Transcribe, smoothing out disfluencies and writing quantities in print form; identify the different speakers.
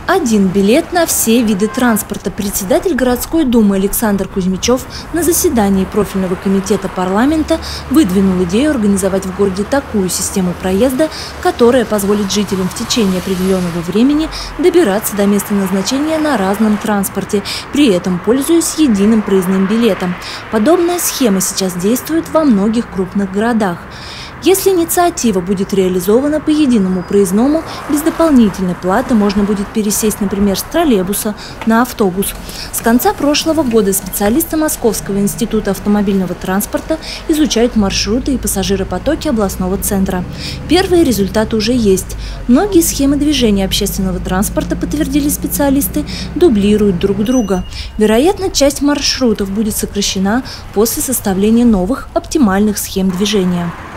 Speaker 1: Один билет на все виды транспорта. Председатель городской думы Александр Кузьмичев на заседании профильного комитета парламента выдвинул идею организовать в городе такую систему проезда, которая позволит жителям в течение определенного времени добираться до места назначения на разном транспорте, при этом пользуясь единым проездным билетом. Подобная схема сейчас действует во многих крупных городах. Если инициатива будет реализована по единому проездному, без дополнительной платы можно будет пересесть, например, с троллейбуса на автобус. С конца прошлого года специалисты Московского института автомобильного транспорта изучают маршруты и пассажиропотоки областного центра. Первые результаты уже есть. Многие схемы движения общественного транспорта, подтвердили специалисты, дублируют друг друга. Вероятно, часть маршрутов будет сокращена после составления новых оптимальных схем движения.